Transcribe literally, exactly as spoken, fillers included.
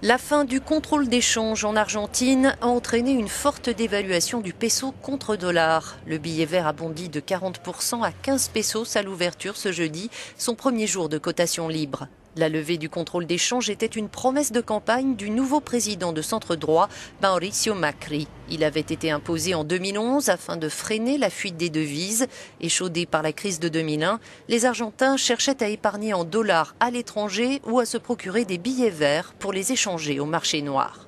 La fin du contrôle d'échange en Argentine a entraîné une forte dévaluation du peso contre dollar. Le billet vert a bondi de quarante pour cent à quinze pesos à l'ouverture ce jeudi, son premier jour de cotation libre. La levée du contrôle d'échange était une promesse de campagne du nouveau président de centre-droit, Mauricio Macri. Il avait été imposé en deux mille onze afin de freiner la fuite des devises. Échaudés par la crise de deux mille un, les Argentins cherchaient à épargner en dollars à l'étranger ou à se procurer des billets verts pour les échanger au marché noir.